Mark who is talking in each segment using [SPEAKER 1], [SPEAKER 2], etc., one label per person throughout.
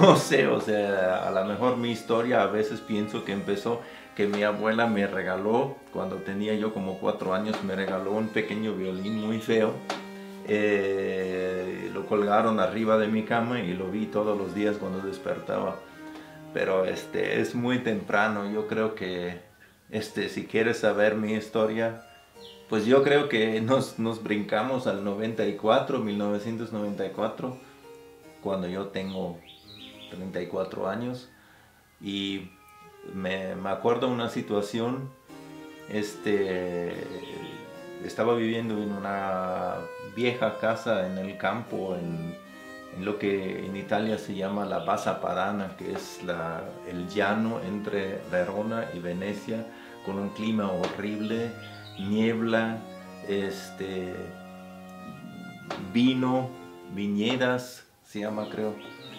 [SPEAKER 1] no sé, o sea, a lo mejor mi historia a veces pienso que empezó que mi abuela me regaló, cuando tenía yo como 4 años, me regaló un pequeño violín muy feo. Lo colgaron arriba de mi cama y lo vi todos los días cuando despertaba. Pero es muy temprano, yo creo que si quieres saber mi historia, pues yo creo que nos brincamos al 94, 1994, cuando yo tengo 34 años. Y me acuerdo una situación, estaba viviendo en una vieja casa en el campo, en lo que en Italia se llama la Bassa Padana, que es el llano entre Verona y Venecia, con un clima horrible, niebla, vino, viñedas, se llama creo.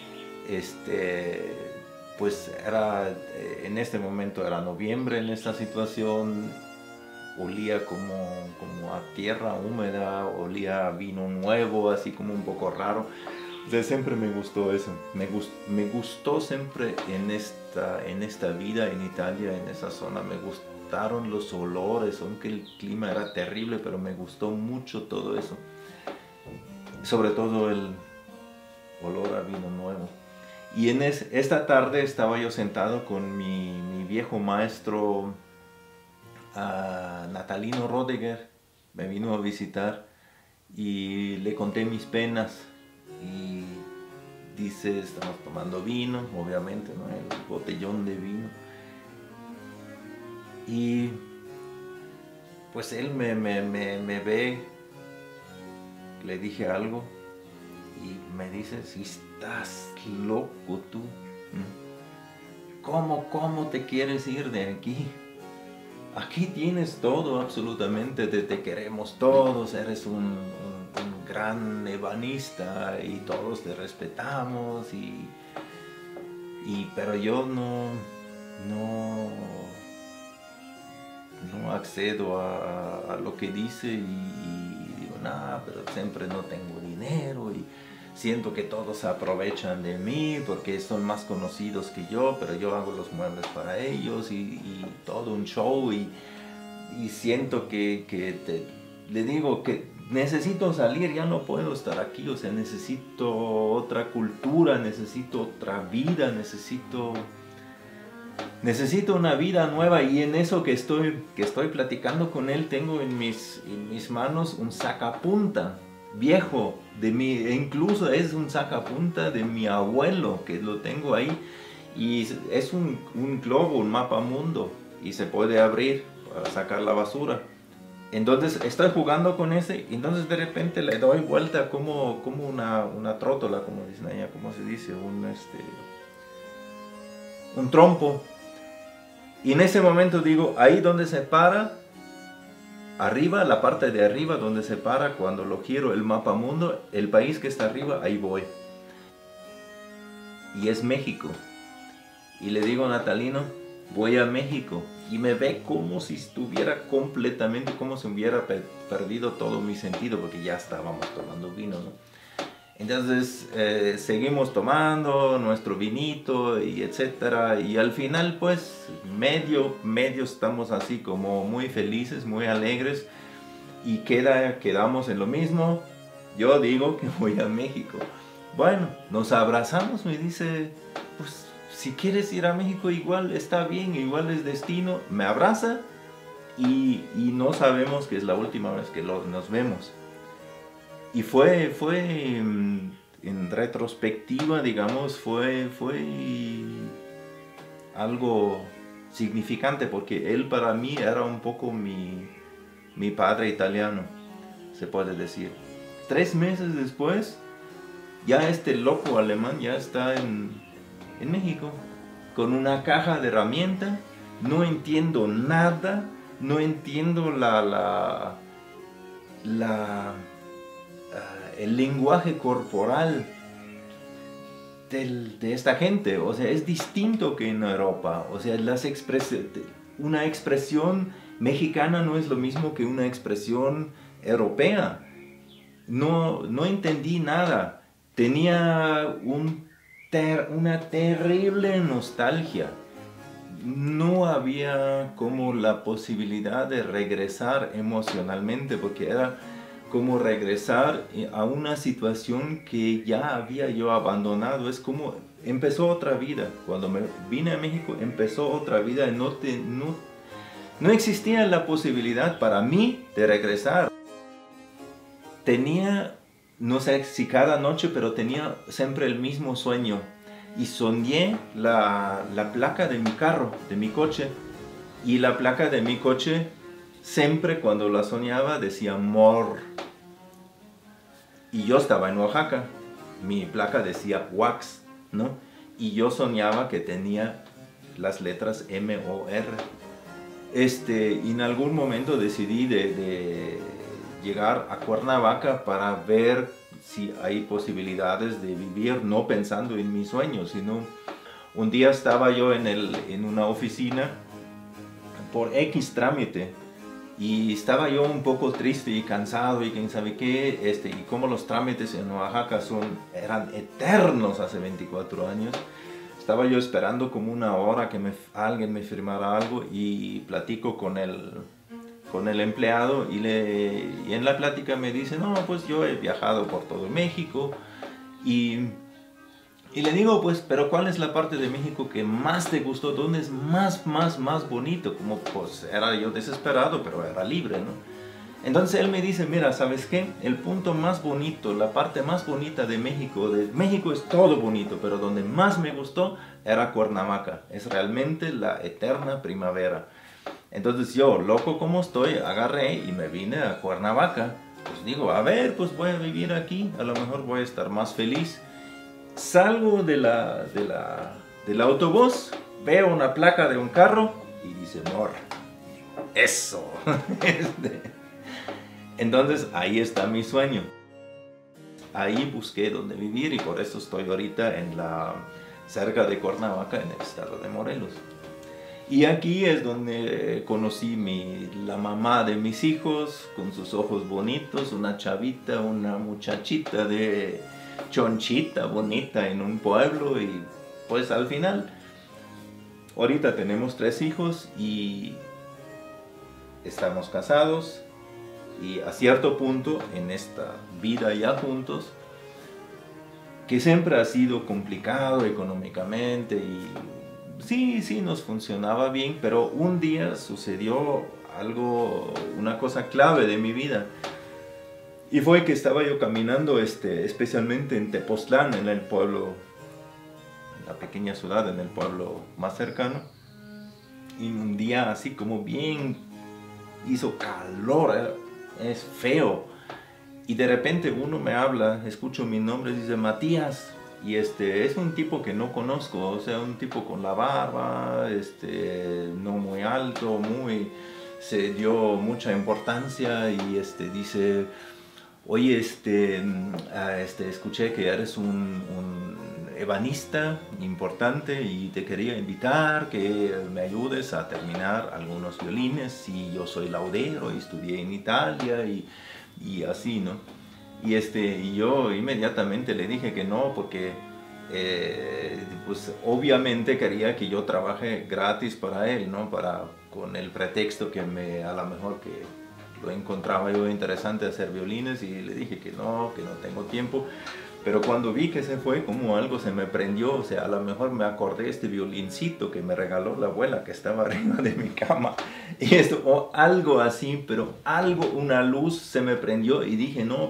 [SPEAKER 1] Pues en este momento era noviembre en esta situación, olía como a tierra húmeda, olía a vino nuevo, así como un poco raro. O sea, siempre me gustó eso, me gustó siempre en esta vida en Italia, en esa zona, me gustaron los olores, aunque el clima era terrible, pero me gustó mucho todo eso, sobre todo el olor a vino nuevo. Y esta tarde estaba yo sentado con mi viejo maestro Natalino Rodeger, me vino a visitar y le conté mis penas y dice, estamos tomando vino, obviamente, ¿no? El botellón de vino. Y pues él me ve, le dije algo y me dice, si estás loco tú, ¿cómo te quieres ir de aquí? Aquí tienes todo, absolutamente, te queremos todos, eres un gran ebanista y todos te respetamos, pero yo no accedo a lo que dice y digo, nada, pero siempre no tengo dinero y siento que todos se aprovechan de mí porque son más conocidos que yo, pero yo hago los muebles para ellos y todo un show y siento le digo que necesito salir, ya no puedo estar aquí, o sea, necesito otra cultura, necesito otra vida, necesito una vida nueva. Y en eso que estoy platicando con él, tengo en mis manos un sacapunta viejo incluso es un sacapunta de mi abuelo, que lo tengo ahí, y es un globo, un mapa mundo, y se puede abrir para sacar la basura. Entonces estoy jugando con ese, y entonces de repente le doy vuelta como una trótola, como dicen allá, como se dice, un trompo. Y en ese momento digo, ahí donde se para, arriba, la parte de arriba donde se para, cuando lo giro el mapa mundo, el país que está arriba, ahí voy. Y es México. Y le digo a Natalino, voy a México. Y me ve como si estuviera completamente, como si hubiera perdido todo mi sentido, porque ya estábamos tomando vino, ¿no? Entonces seguimos tomando nuestro vinito y etcétera, y al final pues medio estamos así como muy felices, muy alegres, y quedamos en lo mismo. Yo digo que voy a México. Bueno, nos abrazamos, me dice, pues si quieres ir a México igual está bien, igual es destino. Me abraza y no sabemos que es la última vez que nos vemos. Y fue en retrospectiva, digamos, fue algo significante, porque él para mí era un poco mi padre italiano, se puede decir. 3 meses después, ya este loco alemán ya está en México, con una caja de herramientas. No entiendo nada, no entiendo el lenguaje corporal de esta gente. O sea, es distinto que en Europa. O sea, una expresión mexicana no es lo mismo que una expresión europea. No entendí nada. Tenía un una terrible nostalgia. No había como la posibilidad de regresar emocionalmente, porque era como regresar a una situación que ya había yo abandonado. Es como empezó otra vida. Cuando me vine a México empezó otra vida. No existía la posibilidad para mí de regresar. Tenía, no sé si cada noche, pero tenía siempre el mismo sueño. Y soñé la placa de mi carro, de mi coche. Y la placa de mi coche, siempre cuando la soñaba, decía Mor. Y yo estaba en Oaxaca. Mi placa decía Wax, ¿no? Y yo soñaba que tenía las letras M-O-R. Y en algún momento decidí de llegar a Cuernavaca para ver si hay posibilidades de vivir, no pensando en mis sueños, sino un día estaba yo en una oficina por X trámite y estaba yo un poco triste y cansado y quién sabe qué, y como los trámites en Oaxaca eran eternos hace 24 años. Estaba yo esperando como una hora que alguien me firmara algo y platico con el empleado y en la plática me dice, no, pues yo he viajado por todo México y le digo, pues, pero ¿cuál es la parte de México que más te gustó? ¿Dónde es más bonito? Como pues era yo desesperado, pero era libre, ¿no? Entonces él me dice, mira, ¿sabes qué? El punto más bonito, la parte más bonita de México es todo bonito, pero donde más me gustó era Cuernavaca. Es realmente la eterna primavera. Entonces yo, loco como estoy, agarré y me vine a Cuernavaca. Pues digo, a ver, pues voy a vivir aquí, a lo mejor voy a estar más feliz. Salgo del autobús, veo una placa de un carro y dice, Mor. Eso. Entonces ahí está mi sueño. Ahí busqué dónde vivir y por eso estoy ahorita cerca de Cuernavaca, en el estado de Morelos. Y aquí es donde conocí la mamá de mis hijos, con sus ojos bonitos, una chavita, una muchachita de chonchita bonita en un pueblo. Y pues al final, ahorita tenemos 3 hijos y estamos casados. Y a cierto punto en esta vida ya juntos, que siempre ha sido complicado económicamente y sí nos funcionaba bien, pero un día sucedió una cosa clave de mi vida. Y fue que estaba yo caminando especialmente en Tepoztlán, en el pueblo, en la pequeña ciudad, en el pueblo más cercano. Y un día así como bien hizo calor, es feo. Y de repente uno me habla, escucho mi nombre, dice Matías. Y es un tipo que no conozco, o sea, un tipo con la barba, no muy alto, se dio mucha importancia y dice, oye, escuché que eres un ebanista importante y te quería invitar que me ayudes a terminar algunos violines y yo soy laudero y estudié en Italia y así, ¿no? Y yo inmediatamente le dije que no, porque pues obviamente quería que yo trabaje gratis para él, ¿no? Con el pretexto que a lo mejor que lo encontraba yo interesante hacer violines y le dije que no tengo tiempo. Pero cuando vi que se fue, como algo se me prendió, o sea, a lo mejor me acordé este violincito que me regaló la abuela que estaba arriba de mi cama. Y o algo así, pero una luz se me prendió y dije, no,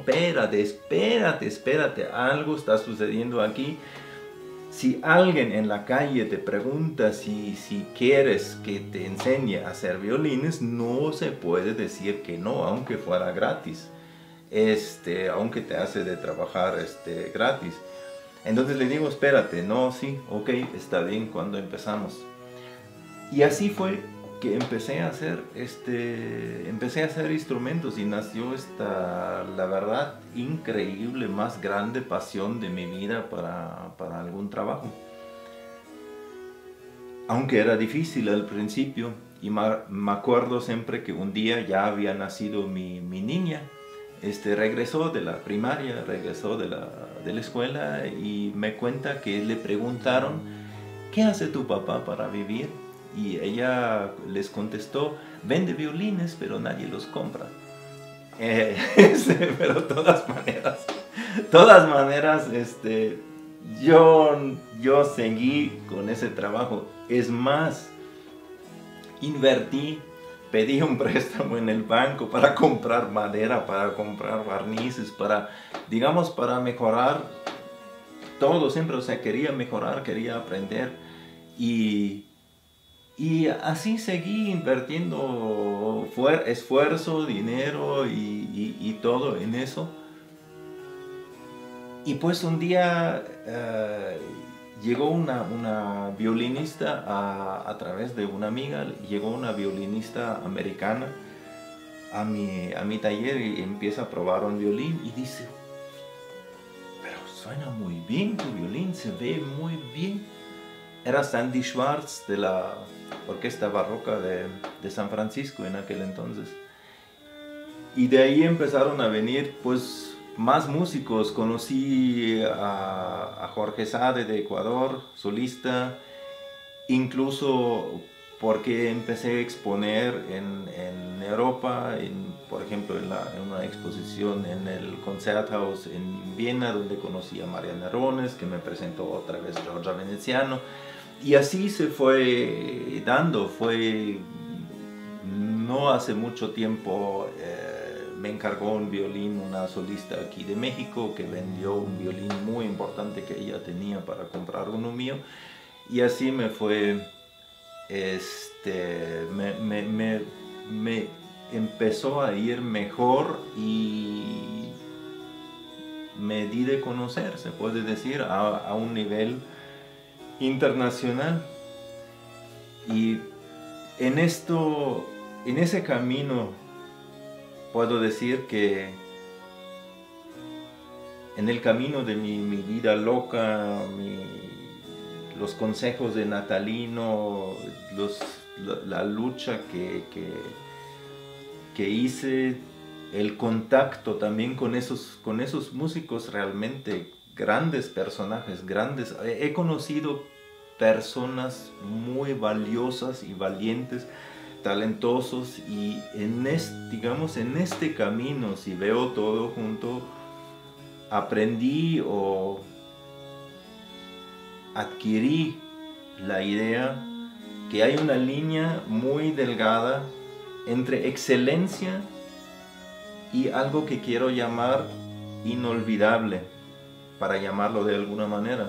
[SPEAKER 1] espérate, algo está sucediendo aquí. Si alguien en la calle te pregunta si quieres que te enseñe a hacer violines, no se puede decir que no, aunque fuera gratis. Aunque te hace de trabajar gratis. Entonces le digo, espérate, no, sí, ok, está bien, cuando empezamos. Y así fue que empecé a hacer instrumentos y nació la verdad, increíble, más grande pasión de mi vida para algún trabajo. Aunque era difícil al principio, y me acuerdo siempre que un día ya había nacido mi niña. regresó de la primaria, regresó de la escuela y me cuenta que le preguntaron, ¿qué hace tu papá para vivir? Y ella les contestó, vende violines, pero nadie los compra. Pero de todas maneras, yo seguí con ese trabajo. Es más, invertí, pedí un préstamo en el banco para comprar madera, para comprar barnices, digamos, para mejorar todo siempre. O sea, quería mejorar, quería aprender y así seguí invirtiendo esfuerzo, dinero y todo en eso. Y pues un día llegó una violinista a través de una amiga, llegó una violinista americana a mi taller y empieza a probar un violín y dice, pero suena muy bien tu violín, se ve muy bien. Era Sandy Schwartz de la Orquesta Barroca de San Francisco en aquel entonces. Y de ahí empezaron a venir pues más músicos. Conocí a Jorge Sade de Ecuador, solista, incluso porque empecé a exponer en Europa, por ejemplo en una exposición en el Concerthaus en Viena, donde conocí a Mariana Rones, que me presentó otra vez Giorgia Veneziano. Y así se fue dando, no hace mucho tiempo me encargó un violín una solista aquí de México que vendió un violín muy importante que ella tenía para comprar uno mío. Y así me fue, me empezó a ir mejor y me di de conocer, se puede decir, a un nivel internacional. Y en ese camino puedo decir que en el camino de mi vida loca, los consejos de Natalino, la lucha que hice, el contacto también con esos músicos realmente grandes personajes, grandes. He conocido personas muy valiosas y valientes, talentosos, y digamos, en este camino, si veo todo junto, aprendí o adquirí la idea que hay una línea muy delgada entre excelencia y algo que quiero llamar inolvidable, para llamarlo de alguna manera.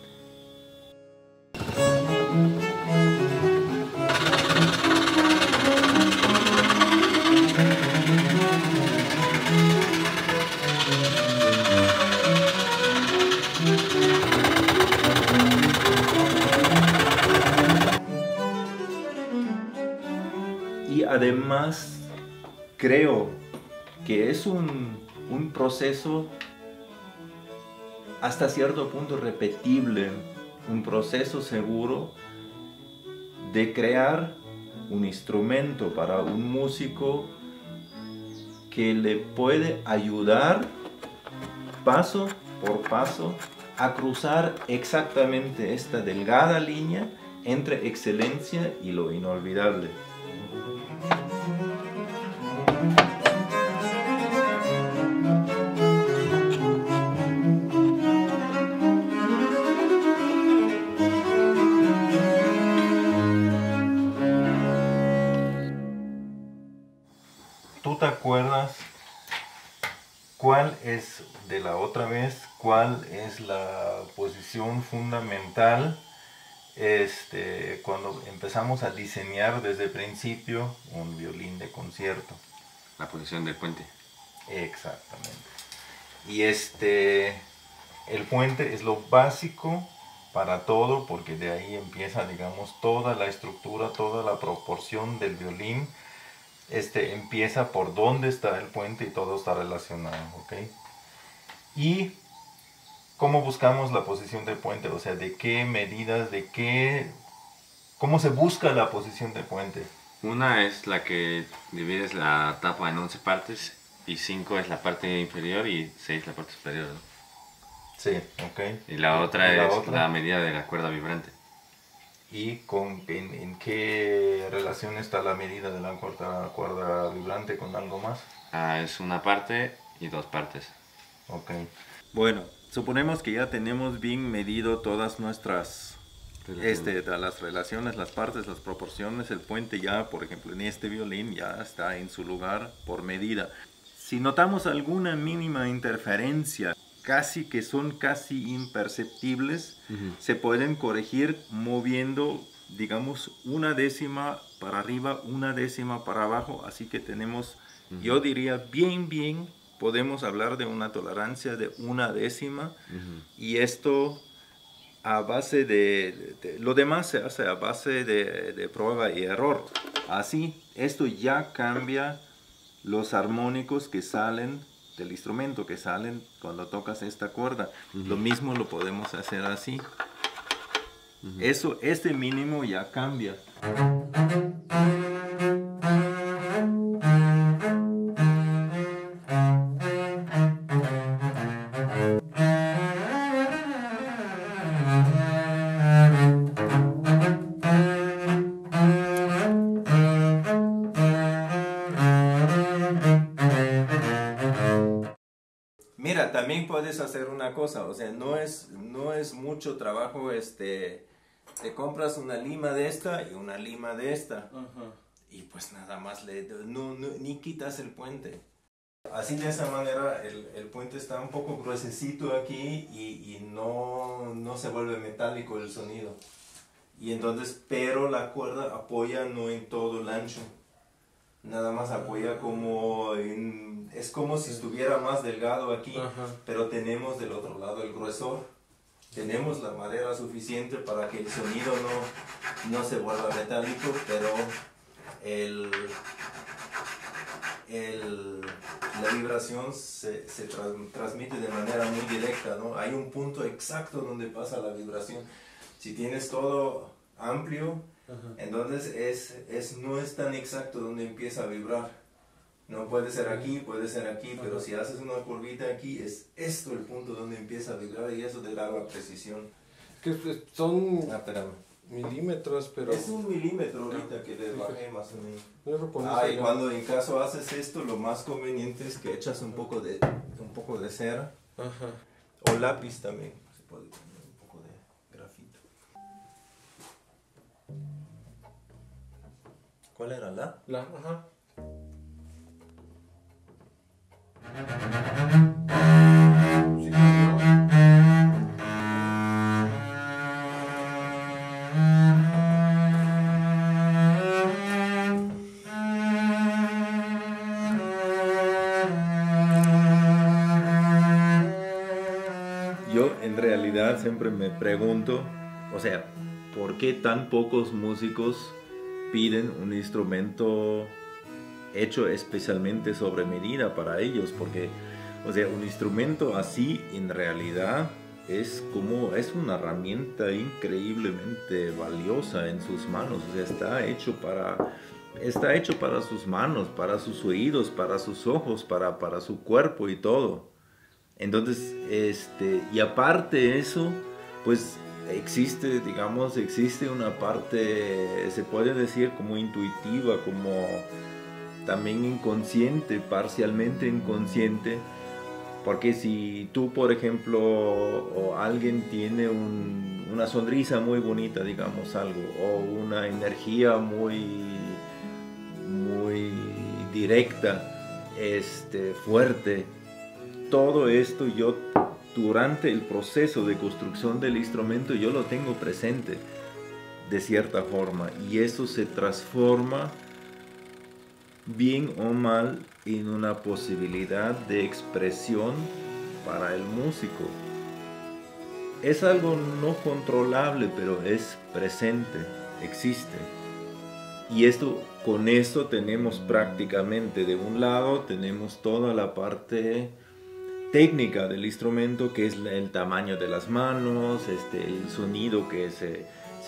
[SPEAKER 1] Y además creo que es un proceso hasta cierto punto repetible, un proceso seguro de crear un instrumento para un músico que le puede ayudar paso por paso a cruzar exactamente esta delgada línea entre excelencia y lo inolvidable. ¿Tú te acuerdas cuál es, de la otra vez, cuál es la posición fundamental cuando empezamos a diseñar desde el principio un violín de concierto?
[SPEAKER 2] La posición del puente.
[SPEAKER 1] Exactamente. Y el puente es lo básico para todo, porque de ahí empieza, digamos, toda la estructura, toda la proporción del violín. Empieza por dónde está el puente y todo está relacionado, ¿ok? Y cómo buscamos la posición del puente, o sea, de qué medidas, cómo se busca la posición del puente.
[SPEAKER 2] Una es la que divides la tapa en 11 partes Y 5 es la parte inferior y 6 la parte superior, ¿no?
[SPEAKER 1] Sí, ok.
[SPEAKER 2] Y la otra es la medida de la cuerda vibrante.
[SPEAKER 1] ¿Y en qué relación está la medida de la cuerda vibrante con algo más?
[SPEAKER 2] Es una parte y 2 partes.
[SPEAKER 1] Ok. Bueno, suponemos que ya tenemos bien medido todas nuestras las relaciones, las partes, las proporciones. El puente ya, por ejemplo, en este violín ya está en su lugar por medida. Si notamos alguna mínima interferencia, son casi imperceptibles, se pueden corregir moviendo, digamos, una décima para arriba, una décima para abajo. Así que tenemos, yo diría, bien, podemos hablar de una tolerancia de una décima. Y esto a base lo demás se hace a base de prueba y error. Así, esto ya cambia los armónicos que salen del instrumento, que salen cuando tocas esta cuerda. Lo mismo lo podemos hacer así. Este mínimo ya cambia. Mira, también puedes hacer una cosa, o sea, no es mucho trabajo, te compras una lima de esta y una lima de esta, y pues nada más ni quitas el puente. Así de esa manera el puente está un poco gruesecito aquí y no se vuelve metálico el sonido. Y entonces, pero la cuerda apoya no en todo el ancho. Nada más apoya es como si estuviera más delgado aquí, pero tenemos del otro lado el gruesor. Tenemos la madera suficiente para que el sonido no se vuelva metálico, pero la vibración se transmite de manera muy directa, ¿no? Hay un punto exacto donde pasa la vibración. Si tienes todo amplio, entonces no es tan exacto donde empieza a vibrar. No puede ser aquí, pero si haces una curvita aquí, es esto el punto donde empieza a vibrar y eso te da la precisión.
[SPEAKER 3] Que son
[SPEAKER 1] espérame.
[SPEAKER 3] milímetros, pero...
[SPEAKER 1] Es 1 milímetro ahorita que le bajé más o menos. Y cuando en caso haces esto, lo más conveniente es que echas un poco de cera o lápiz también. Se puede poner un poco de grafito. ¿Cuál era la? Yo en realidad siempre me pregunto, o sea, ¿por qué tan pocos músicos piden un instrumento hecho especialmente sobre medida para ellos? Porque, o sea, un instrumento así en realidad es una herramienta increíblemente valiosa en sus manos. O sea, está hecho para sus manos, para sus oídos, para sus ojos, para su cuerpo y todo. Entonces, y aparte de eso, pues existe una parte, se puede decir como intuitiva, como también inconsciente, parcialmente inconsciente, porque si tú, por ejemplo, o alguien tiene una sonrisa muy bonita, digamos algo, o una energía muy directa, fuerte, todo esto yo durante el proceso de construcción del instrumento yo lo tengo presente de cierta forma, y eso se transforma bien o mal en una posibilidad de expresión para el músico. Es algo no controlable, pero es presente, existe. Y con esto tenemos prácticamente, de un lado tenemos toda la parte técnica del instrumento, que es el tamaño de las manos, el sonido que se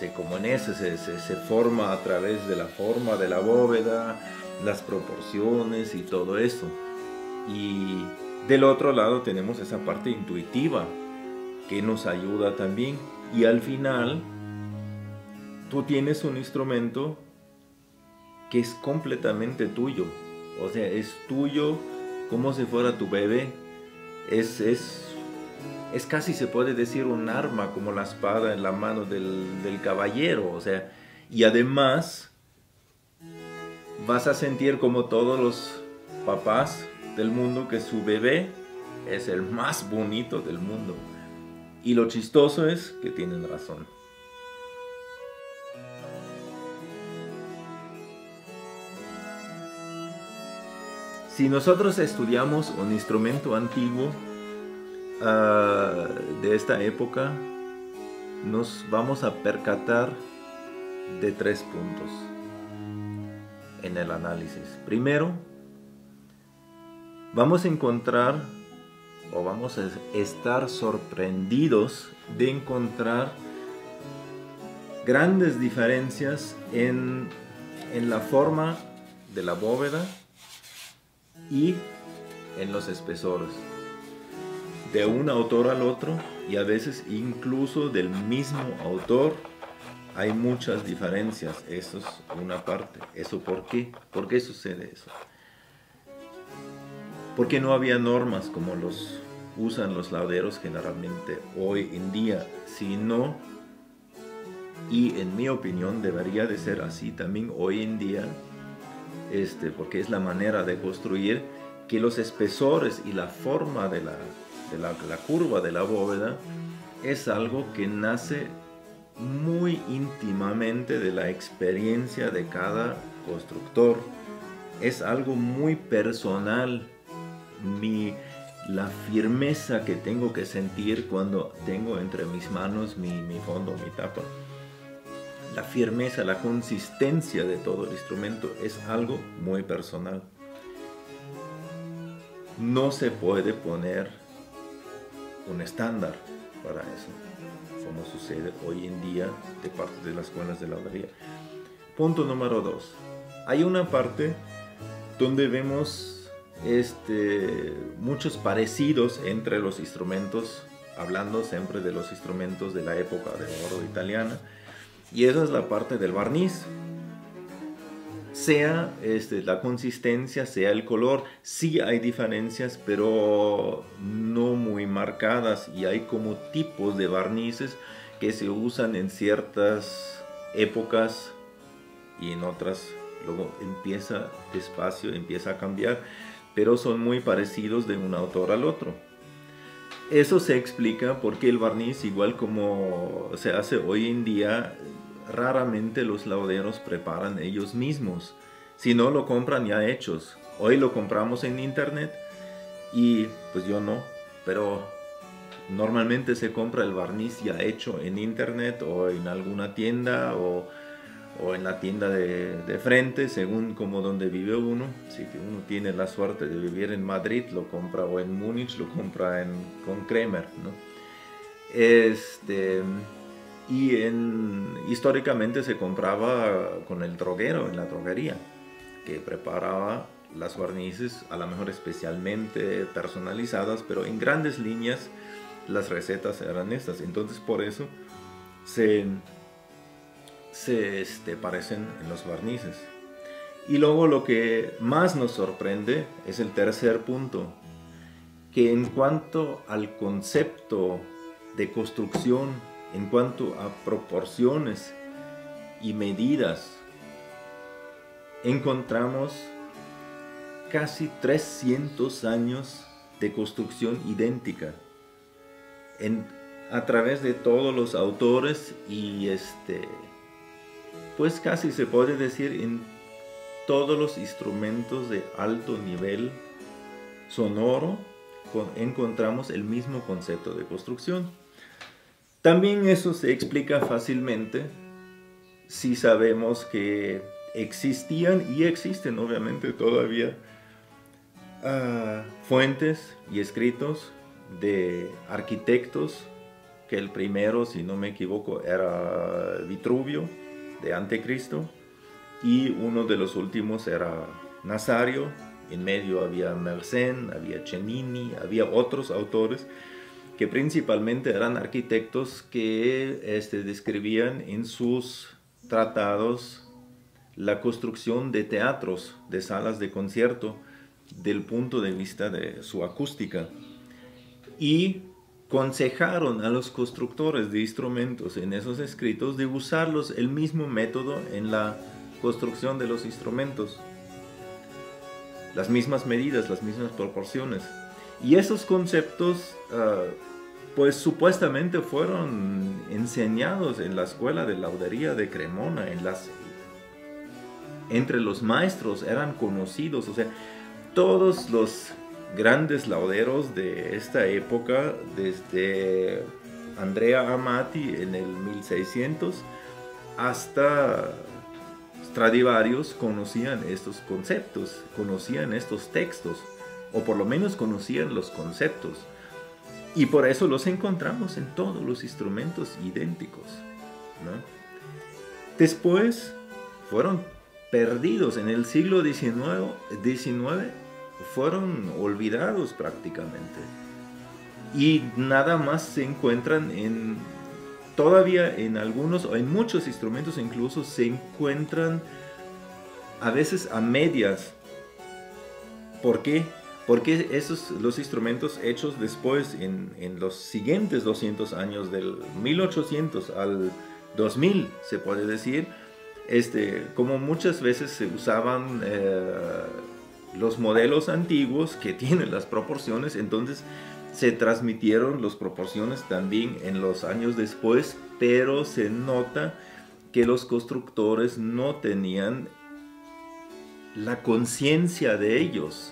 [SPEAKER 1] forma a través de la forma de la bóveda, las proporciones y todo eso. Y del otro lado tenemos esa parte intuitiva que nos ayuda también. Y al final, tú tienes un instrumento que es completamente tuyo. O sea, es tuyo como si fuera tu bebé. Es casi, se puede decir, un arma, como la espada en la mano del caballero. O sea, y además vas a sentir como todos los papás del mundo que su bebé es el más bonito del mundo. Y lo chistoso es que tienen razón. Si nosotros estudiamos un instrumento antiguo de esta época, nos vamos a percatar de 3 puntos en el análisis. Primero, vamos a encontrar o vamos a estar sorprendidos de encontrar grandes diferencias en la forma de la bóveda y en los espesores, de un autor al otro, y a veces incluso del mismo autor hay muchas diferencias. Eso es una parte. ¿Eso por qué? ¿Por qué sucede eso? Porque no había normas como los usan los lauderos generalmente hoy en día, sino, y en mi opinión debería de ser así también hoy en día, porque es la manera de construir, que los espesores y la forma de la curva de la bóveda es algo que nace muy íntimamente de la experiencia de cada constructor. Es algo muy personal. La firmeza que tengo que sentir cuando tengo entre mis manos mi fondo, mi tapa. La firmeza, la consistencia de todo el instrumento es algo muy personal. No se puede poner un estándar para eso, como sucede hoy en día de parte de las escuelas de laudería. Punto número 2. Hay una parte donde vemos muchos parecidos entre los instrumentos, hablando siempre de los instrumentos de la época de oro italiana, y esa es la parte del barniz. Sea la consistencia, sea el color, sí hay diferencias, pero no muy marcadas, y hay como tipos de barnices que se usan en ciertas épocas y en otras luego empieza despacio, empieza a cambiar, pero son muy parecidos de un autor al otro. Eso se explica porque el barniz, igual como se hace hoy en día, raramente los lauderos preparan ellos mismos, si no lo compran ya hechos. Hoy lo compramos en internet y pues yo no, pero normalmente se compra el barniz ya hecho en internet o en alguna tienda o en la tienda de frente, según como donde vive uno. Si uno tiene la suerte de vivir en Madrid, lo compra, o en Múnich lo compra con Kremer, ¿no? Históricamente se compraba con el droguero en la droguería, que preparaba las barnices, a lo mejor especialmente personalizadas, pero en grandes líneas las recetas eran estas. Entonces por eso se parecen en los barnices. Y luego lo que más nos sorprende es el tercer punto, que en cuanto al concepto de construcción, en cuanto a proporciones y medidas, encontramos casi 300 años de construcción idéntica a través de todos los autores, y pues casi se puede decir en todos los instrumentos de alto nivel sonoro encontramos el mismo concepto de construcción. También eso se explica fácilmente si sabemos que existían y existen obviamente todavía fuentes y escritos de arquitectos, que el primero, si no me equivoco, era Vitruvio de Antecristo, y uno de los últimos era Nazario En medio había Mersenne, había Cennini, había otros autores que principalmente eran arquitectos que describían en sus tratados la construcción de teatros, de salas de concierto, del punto de vista de su acústica. Y aconsejaron a los constructores de instrumentos en esos escritos de usarlos el mismo método en la construcción de los instrumentos. Las mismas medidas, las mismas proporciones. Y esos conceptos, pues supuestamente fueron enseñados en la escuela de laudería de Cremona, entre los maestros eran conocidos, o sea, todos los grandes lauderos de esta época, desde Andrea Amati en el 1600 hasta Stradivarius, conocían estos conceptos, conocían estos textos, o por lo menos conocían los conceptos. Y por eso los encontramos en todos los instrumentos idénticos, ¿no? Después fueron perdidos en el siglo XIX, fueron olvidados prácticamente. Y nada más se encuentran todavía en algunos, o en muchos instrumentos incluso, se encuentran a veces a medias. ¿Por qué? Porque los instrumentos hechos después, en los siguientes 200 años, del 1800 al 2000, se puede decir, como muchas veces se usaban los modelos antiguos que tienen las proporciones, entonces se transmitieron las proporciones también en los años después, pero se nota que los constructores no tenían la conciencia de ellos.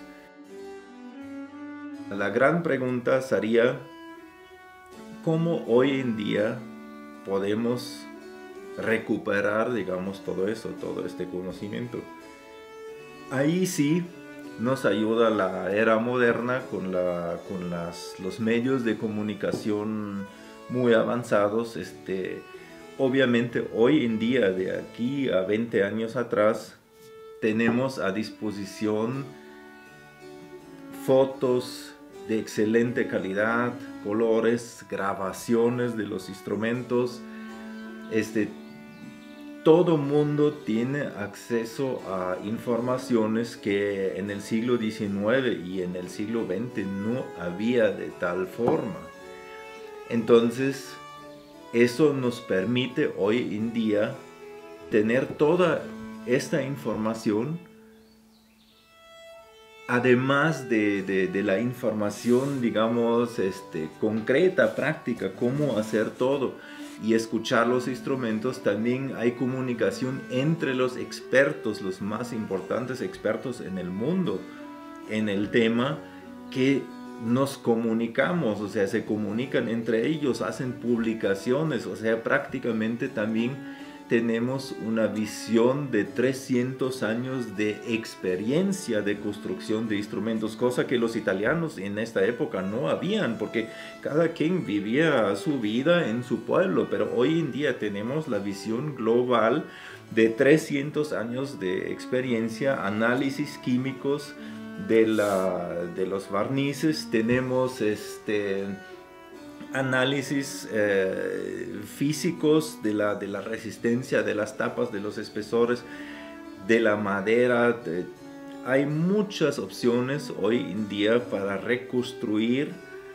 [SPEAKER 1] La gran pregunta sería, ¿cómo hoy en día podemos recuperar, digamos, todo eso, todo este conocimiento? Ahí sí nos ayuda la era moderna con los medios de comunicación muy avanzados. Obviamente hoy en día, de aquí a 20 años atrás, tenemos a disposición fotos de excelente calidad, colores, grabaciones de los instrumentos. Todo mundo tiene acceso a informaciones que en el siglo XIX y en el siglo XX no había de tal forma. Entonces, eso nos permite hoy en día tener toda esta información, además de la información, digamos, concreta, práctica, cómo hacer todo y escuchar los instrumentos. También hay comunicación entre los expertos, los más importantes expertos en el mundo en el tema, que nos comunicamos, o sea, se comunican entre ellos, hacen publicaciones, o sea, prácticamente también tenemos una visión de 300 años de experiencia de construcción de instrumentos, cosa que los italianos en esta época no habían, porque cada quien vivía su vida en su pueblo, pero hoy en día tenemos la visión global de 300 años de experiencia, análisis químicos de los barnices, tenemos análisis físicos de la resistencia de las tapas, de los espesores, de la madera. Hay muchas opciones hoy en día para reconstruir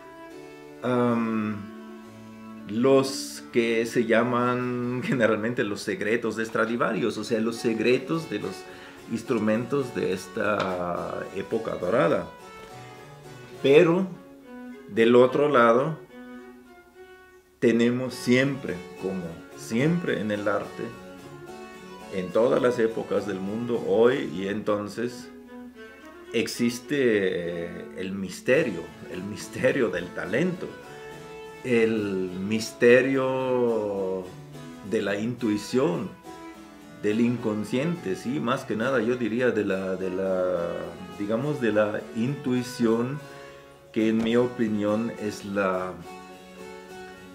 [SPEAKER 1] los que se llaman generalmente los secretos de Stradivarius, o sea, los secretos de los instrumentos de esta época dorada. Pero del otro lado tenemos siempre, como siempre en el arte, en todas las épocas del mundo, hoy y entonces, existe el misterio del talento, el misterio de la intuición, del inconsciente, sí, más que nada yo diría de la intuición, que en mi opinión es la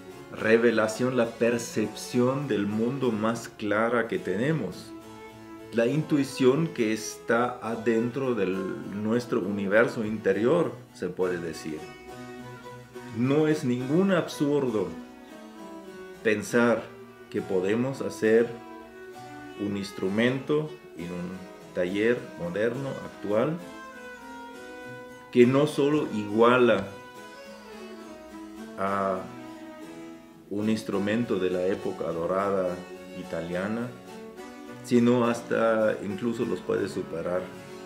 [SPEAKER 1] revelación, la percepción del mundo más clara que tenemos, la intuición que está adentro de nuestro universo interior, se puede decir. No es ningún absurdo pensar que podemos hacer un instrumento en un taller moderno, actual, que no solo iguala a un instrumento de la época dorada italiana, sino hasta incluso los puede superar.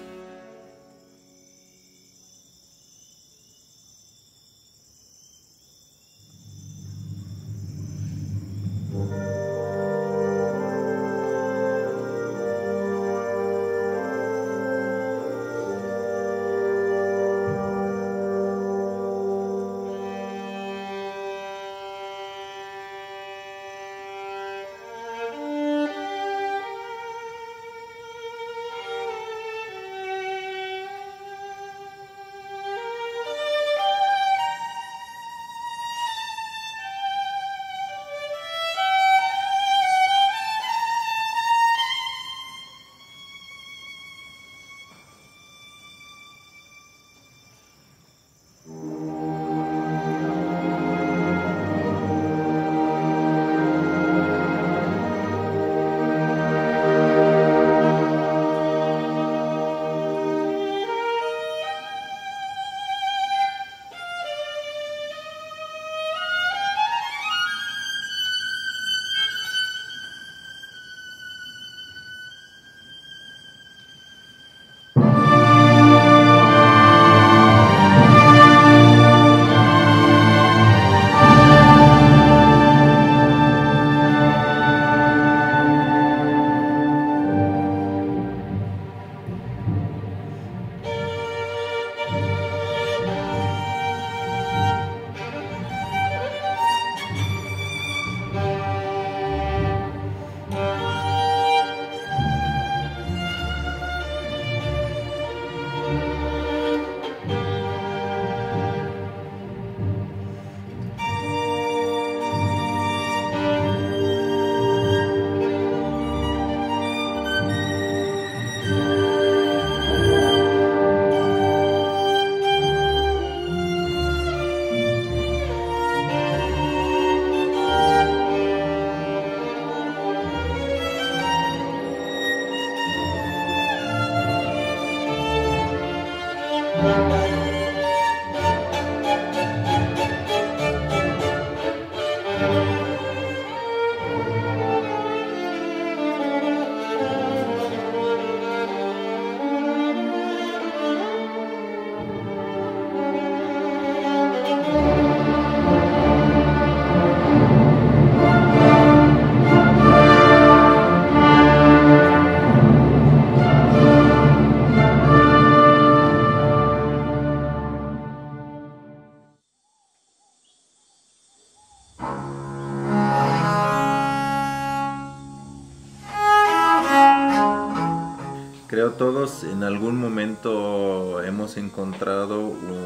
[SPEAKER 1] Creo todos en algún momento hemos encontrado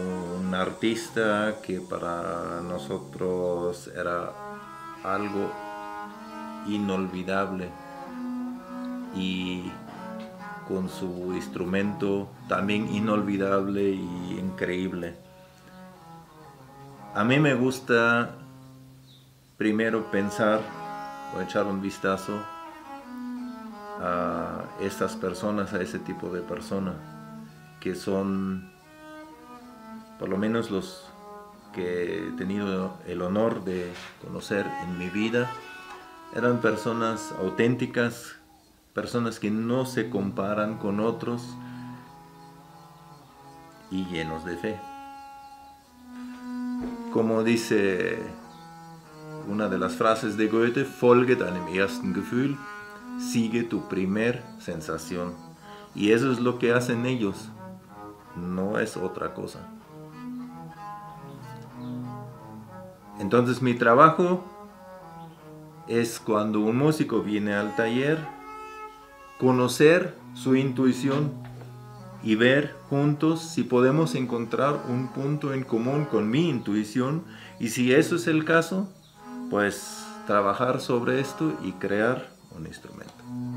[SPEAKER 1] un artista que para nosotros era algo inolvidable y con su instrumento también inolvidable y increíble. A mí me gusta primero pensar o echar un vistazo a estas personas, a ese tipo de personas que son, por lo menos los que he tenido el honor de conocer en mi vida, eran personas auténticas, personas que no se comparan con otros y llenos de fe. Como dice una de las frases de Goethe, folge deinem ersten Gefühl, sigue tu primer sensación. Y eso es lo que hacen ellos, no es otra cosa. Entonces mi trabajo es, cuando un músico viene al taller, conocer su intuición y ver juntos si podemos encontrar un punto en común con mi intuición, y si eso es el caso, pues trabajar sobre esto y crear un instrumento.